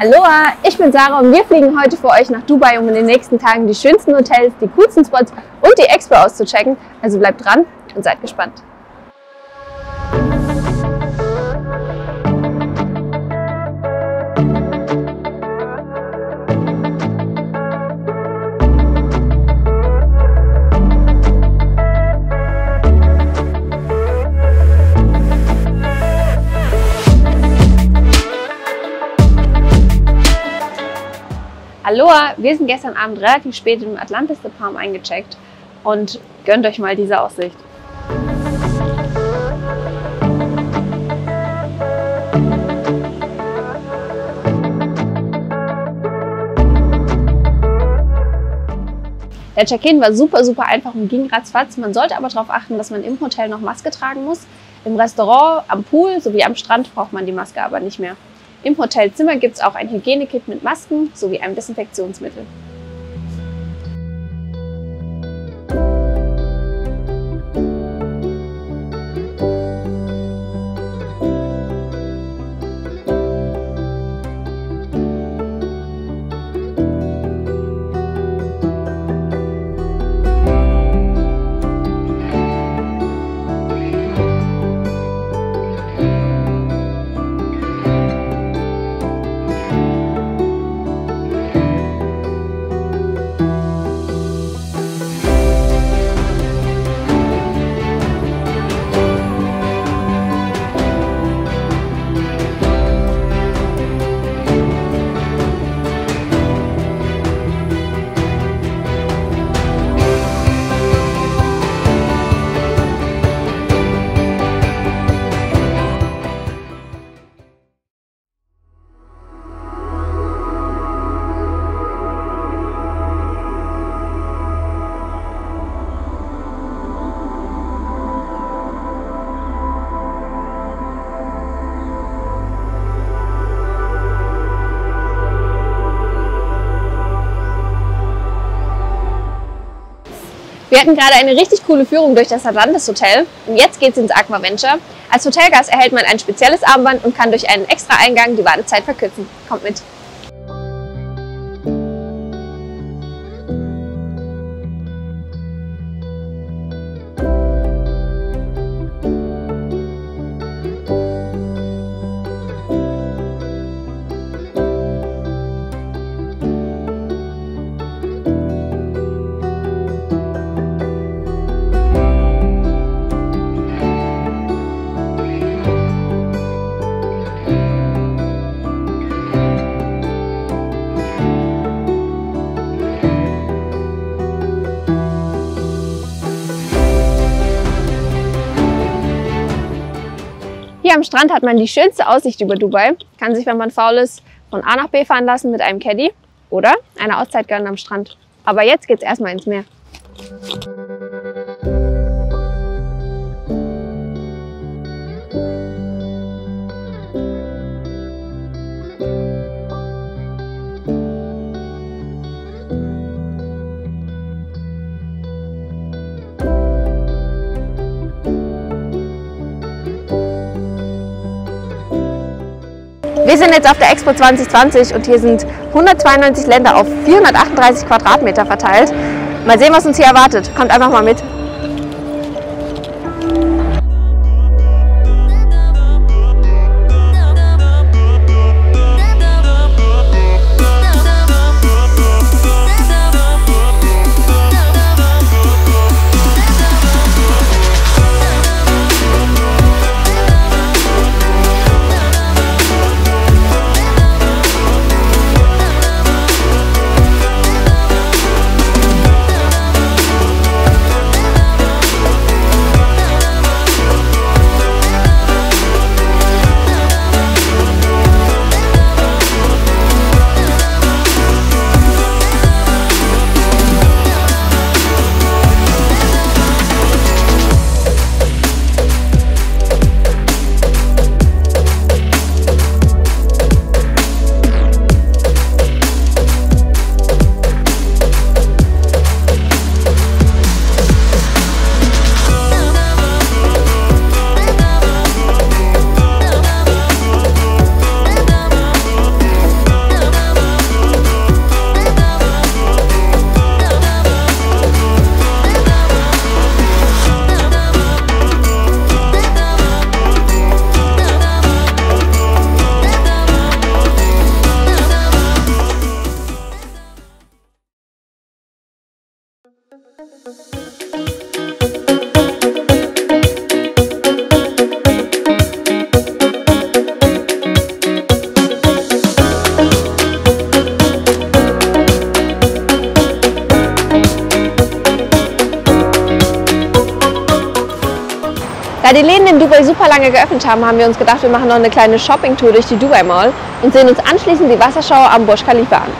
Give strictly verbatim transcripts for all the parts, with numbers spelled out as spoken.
Aloha, ich bin Sarah und wir fliegen heute für euch nach Dubai, um in den nächsten Tagen die schönsten Hotels, die coolsten Spots und die Expo auszuchecken. Also bleibt dran und seid gespannt. Aloha, wir sind gestern Abend relativ spät im Atlantis The Palm eingecheckt und gönnt euch mal diese Aussicht. Der Check-in war super, super einfach und ging ratzfatz. Man sollte aber darauf achten, dass man im Hotel noch Maske tragen muss. Im Restaurant, am Pool sowie am Strand braucht man die Maske aber nicht mehr. Im Hotelzimmer gibt es auch ein Hygienekit mit Masken sowie einem Desinfektionsmittel. Wir hatten gerade eine richtig coole Führung durch das Atlantis Hotel und jetzt geht's ins Aquaventure. Als Hotelgast erhält man ein spezielles Armband und kann durch einen extra Eingang die Wartezeit verkürzen. Kommt mit! Hier am Strand hat man die schönste Aussicht über Dubai, kann sich, wenn man faul ist, von A nach B fahren lassen mit einem Caddy oder eine Auszeit gönnen am Strand. Aber jetzt geht's erstmal ins Meer. Wir sind jetzt auf der Expo zwanzig zwanzig und hier sind hundertzweiundneunzig Länder auf vierhundertachtunddreißig Quadratmeter verteilt. Mal sehen, was uns hier erwartet. Kommt einfach mal mit. Da die Läden in Dubai super lange geöffnet haben, haben wir uns gedacht, wir machen noch eine kleine Shopping-Tour durch die Dubai Mall und sehen uns anschließend die Wasserschau am Burj Khalifa an.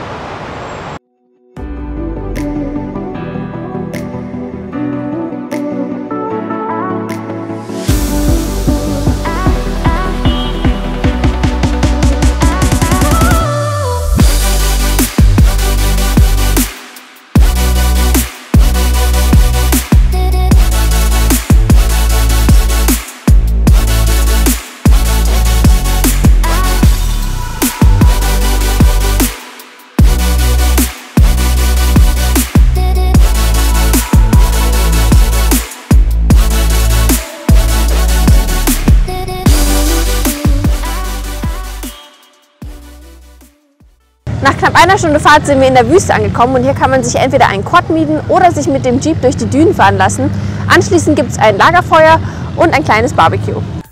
Nach knapp einer Stunde Fahrt sind wir in der Wüste angekommen und hier kann man sich entweder einen Quad mieten oder sich mit dem Jeep durch die Dünen fahren lassen. Anschließend gibt es ein Lagerfeuer und ein kleines Barbecue.